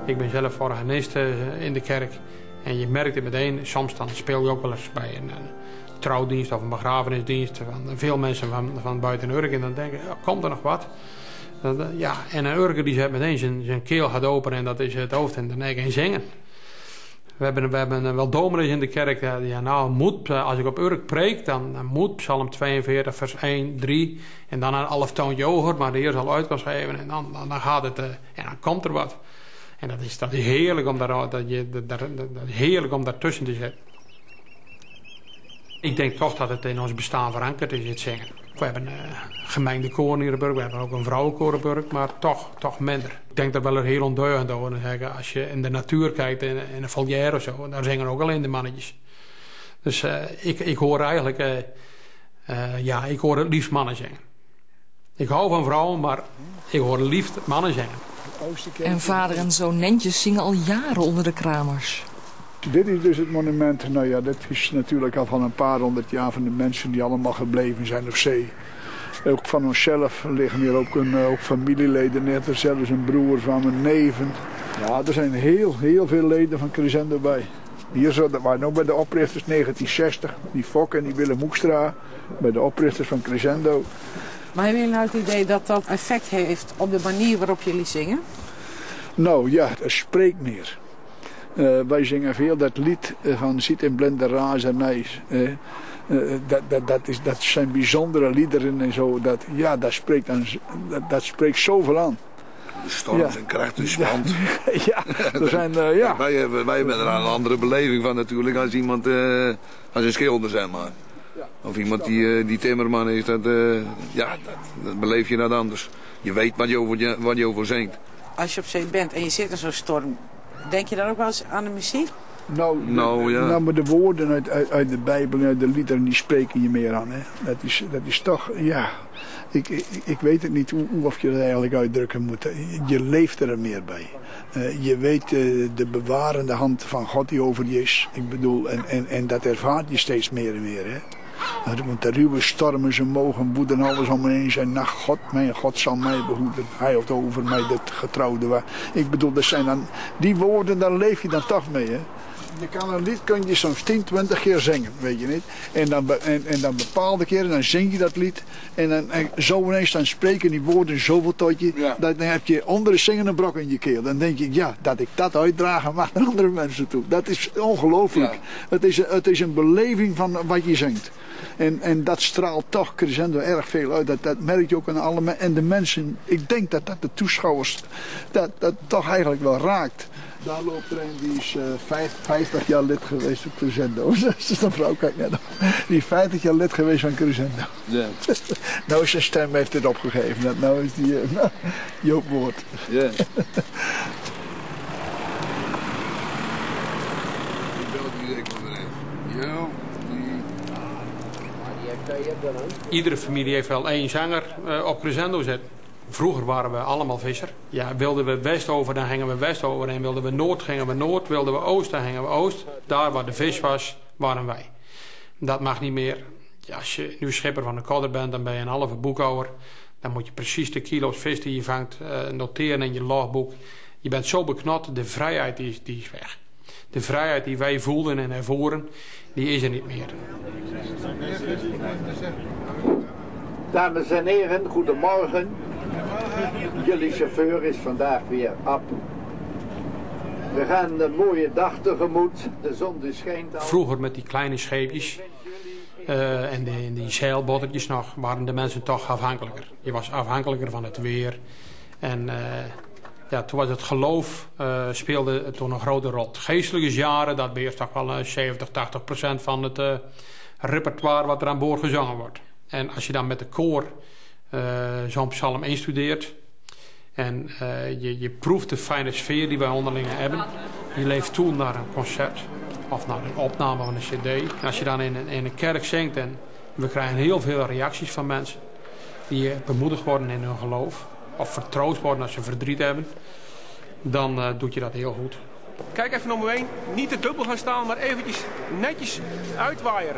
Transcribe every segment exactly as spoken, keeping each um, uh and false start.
Ik ben zelf organist uh, in de kerk. En je merkt het meteen, soms dan speel je ook wel eens bij een, een trouwdienst of een begrafenisdienst van veel mensen van, van buiten Urk. En dan denken, ja, komt er nog wat? Dat, uh, ja, en een Urker die zet meteen zijn, zijn keel gaat open en dat is het hoofd en dan denk ik geen zingen. We hebben, we hebben wel dominees in de kerk. Ja, nou, moet, als ik op Urk preek, dan, dan moet Psalm tweeënveertig, vers één, drie. En dan een half toontje hoger, maar de Heer zal uit kan schrijven. En dan, dan, dan gaat het, uh, en dan komt er wat. En dat is, dat is heerlijk om daar, dat je, dat, dat, dat is heerlijk om daartussen te zitten. Ik denk toch dat het in ons bestaan verankerd is, het zingen. We hebben een uh, gemengde koor in de Burg, we hebben ook een vrouwenkoor in de Burg, maar toch, toch minder. Ik denk dat wel er heel ondeugend over zeggen. Als je in de natuur kijkt, in, in een volière of zo, daar zingen ook alleen de mannetjes. Dus uh, ik, ik hoor eigenlijk, uh, uh, ja, ik hoor het liefst mannen zingen. Ik hou van vrouwen, maar ik hoor het liefst mannen zingen. En vader en zoon Nentjes zingen al jaren onder de kramers. Dit is dus het monument. Nou ja, dit is natuurlijk al van een paar honderd jaar van de mensen die allemaal gebleven zijn op zee. Ook van onszelf liggen hier ook, een, ook familieleden, net er zelfs een broer van mijn neven. Ja, er zijn heel, heel veel leden van Crescendo bij. Hier zaten wij nog bij de oprichters negentien zestig, die Fok en die Willem Hoekstra, bij de oprichters van Crescendo. Maar hebben jullie nou het idee dat dat effect heeft op de manier waarop jullie zingen? Nou ja, het spreekt meer. Uh, wij zingen veel dat lied uh, van Ziet in blinde razernij. Uh, uh, dat, dat, dat, is, dat zijn bijzondere liederen en zo. Dat, ja, dat spreekt, aan, dat, dat spreekt zoveel aan. De storm ja. en kracht en spant. Ja, er zijn, uh, ja. Wij hebben, wij hebben er een andere beleving van natuurlijk als iemand, uh, als een schilder zeg maar. Of iemand die, uh, die timmerman is, dat, uh, ja, dat, dat beleef je net anders. Je weet wat je, over, wat je over zingt. Als je op zee bent en je zit in zo'n storm, denk je dan ook wel eens aan de muziek? Nou, de, nou, ja. nou maar de woorden uit, uit, uit de Bijbel en uit de liederen, die spreken je meer aan. Hè? Dat, is, dat is toch, ja, ik, ik, ik weet het niet hoe, of je dat eigenlijk uitdrukken moet. Je leeft er meer bij. Uh, je weet uh, de bewarende hand van God die over je is. Ik bedoel, en, en, en dat ervaart je steeds meer en meer. Hè? Want de ruwe stormen, ze mogen woeden, alles om me heen zijn. Nacht, God, mijn God zal mij behoeden. Hij houdt over mij dat getrouwde waar. Ik bedoel, dat zijn dan, die woorden, daar leef je dan toch mee. Hè? Je kan een lied kun je soms tien, twintig keer zingen, weet je niet. En dan, en, en dan bepaalde keren, dan zing je dat lied. En dan en zo ineens dan spreken die woorden zoveel tot je. Ja. Dat, dan heb je onder de zingen een brok in je keel. Dan denk je, ja, dat ik dat uitdragen mag naar andere mensen toe. Dat is ongelooflijk. Ja. Het, is, het is een beleving van wat je zingt. En, en dat straalt toch Crescendo erg veel uit. Dat, dat merk je ook aan alle mensen. En de mensen, ik denk dat dat de toeschouwers, dat, dat toch eigenlijk wel raakt. Daar loopt er een die is uh, vijftig jaar lid geweest van Crescendo. Dat is een vrouw, kijk net. Die is vijftig jaar lid geweest van Crescendo. Ja. Nou is zijn stem heeft dit opgegeven. Dat nou is die uh, Joop Woord. Ja. Ik bel die direct maar even. Joop. Iedere familie heeft wel één zanger uh, op Crescendo zitten. Vroeger waren we allemaal visser. Ja, wilden we west over, dan gingen we west over. En wilden we noord, gingen we noord. Wilden we oost, dan gingen we oost. Daar waar de vis was, waren wij. Dat mag niet meer. Ja, als je nu schipper van de kodder bent, dan ben je een halve boekhouder. Dan moet je precies de kilo's vis die je vangt uh, noteren in je logboek. Je bent zo beknot, de vrijheid die is, die is weg. De vrijheid die wij voelden en ervoeren, die is er niet meer. Dames en heren, goedemorgen. Jullie chauffeur is vandaag weer op. We gaan een mooie dag tegemoet. De zon die schijnt al. Vroeger met die kleine scheepjes uh, en die, die zeilbottertjes nog, waren de mensen toch afhankelijker. Je was afhankelijker van het weer. En uh, ja, toen was het geloof, uh, speelde toen een grote rol. Geestelijke jaren, dat beheerst toch wel uh, zeventig, tachtig procent van het uh, repertoire wat er aan boord gezongen wordt. En als je dan met de koor uh, zo'n psalm instudeert en uh, je, je proeft de fijne sfeer die wij onderling hebben, je leeft toe naar een concert of naar een opname van een cd. En als je dan in een, in een kerk zingt en we krijgen heel veel reacties van mensen die bemoedigd worden in hun geloof of vertroost worden als ze verdriet hebben, dan uh, doet je dat heel goed. Kijk even om me heen, niet te dubbel gaan staan, maar eventjes netjes uitwaaieren.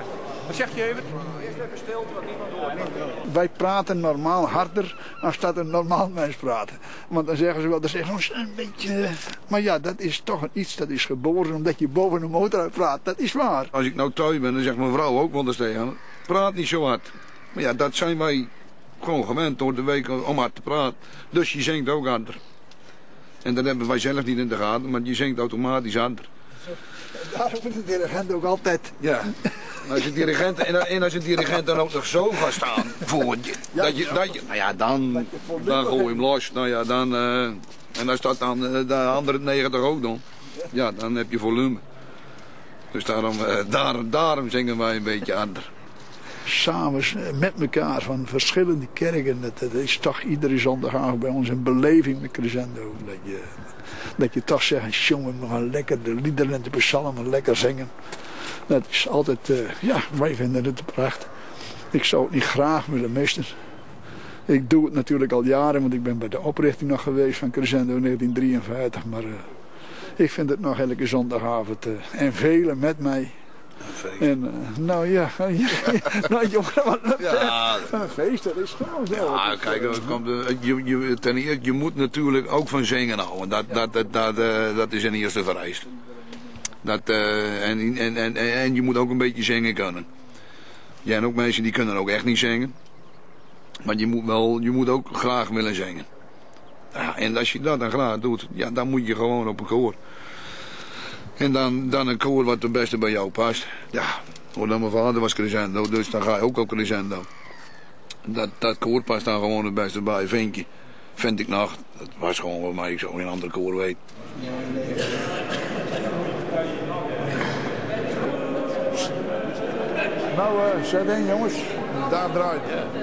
Wat zeg je even? Eerst even stilte, wat niemand hoort. Wij praten normaal harder als dat een normaal mens praat. Want dan zeggen ze wel, dat is echt een beetje... Maar ja, dat is toch een iets dat is geboren omdat je boven een motor uit praat. Dat is waar. Als ik nou thuis ben, dan zegt mijn vrouw ook wel eens tegen, praat niet zo hard. Maar ja, dat zijn wij gewoon gewend door de week om hard te praten. Dus je zingt ook harder. En dat hebben wij zelf niet in de gaten, maar je zingt automatisch harder. Daarom moet de dirigent ook altijd... Ja. Als een dirigent, en als een dirigent dan ook nog zo gaat staan voor je, ja, dat je, dat je, nou ja, dan, dan gooi je hem los. Nou ja, dan, uh, en als dat dan uh, de andere negentig ook doen, ja, dan heb je volume. Dus daarom, uh, daarom, daarom zingen wij een beetje harder. Samen met elkaar van verschillende kerken, dat, dat is toch iedere zondagavond bij ons een beleving met crescendo. Dat je, dat je toch zegt, jongen, we gaan lekker de liederen en de psalmen lekker zingen. Dat is altijd, uh, ja, wij vinden het prachtig. Ik zou het niet graag willen missen. Ik doe het natuurlijk al jaren, want ik ben bij de oprichting nog geweest van Crescendo in negentien drieënvijftig. Maar uh, ik vind het nog elke zondagavond uh, en velen met mij. Een feest. En, uh, nou ja, ja, ja nou jongen, wat een, ja, een feest, dat is gewoon zo. Ja, kijk, het komt, uh, je, je, ten eerste, je moet natuurlijk ook van zingen houden. Dat, dat, dat, dat, uh, dat is een eerste vereiste. Dat, uh, en, en, en, en je moet ook een beetje zingen kunnen. Ja, en ook mensen die kunnen ook echt niet zingen. Maar je moet, wel, je moet ook graag willen zingen. Ja, en als je dat dan graag doet, ja, dan moet je gewoon op een koor. En dan, dan een koor wat het beste bij jou past. Ja, want mijn vader was crescendo, dus dan ga je ook op crescendo. Dat, dat koor past dan gewoon het beste bij, vind je. Vind ik nog. Dat was gewoon wat mij ik zo in een ander koor weet. Nou, uh, zet in jongens, daar draait.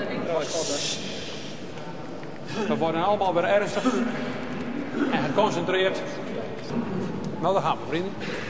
We worden allemaal weer ernstig en geconcentreerd. Nou, daar gaan we, vrienden.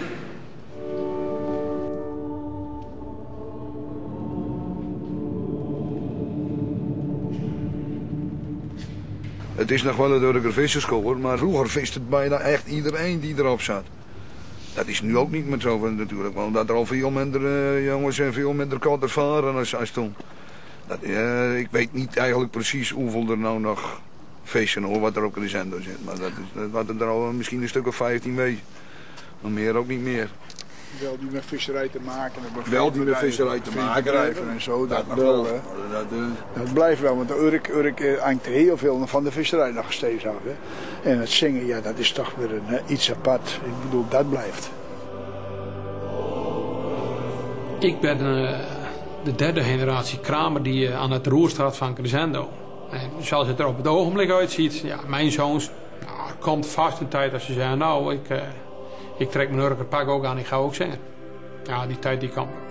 Het is nog wel een drukke visserskoor, maar vroeger viste het bijna echt iedereen die erop zat. Dat is nu ook niet meer zo natuurlijk, omdat er al veel minder uh, jongens en veel minder katten varen als, als toen. Dat, uh, ik weet niet eigenlijk precies hoeveel er nou nog vissen hoor, wat er op crescendo zit. Maar dat is, dat er al misschien een stuk of vijftien wezen. Maar meer ook niet meer. Wel die met visserij te maken hebben. Wel die met visserij te maken hebben. En zo, dat, dat nog wel. wel. Dat, uh... dat blijft wel, want Urk, Urk uh, hangt heel veel van de visserij nog steeds af. Hè. En het zingen, ja, dat is toch weer een, uh, iets apart. Ik bedoel, dat blijft. Ik ben uh, de derde generatie kramer die uh, aan het roer staat van crescendo. En zoals het er op het ogenblik uitziet, ja, mijn zoons, nou, er komt vast een tijd als ze zeggen, nou, ik, uh, ik trek mijn Urker pak ook aan, ik ga ook zingen. Ja, die tijd die komt.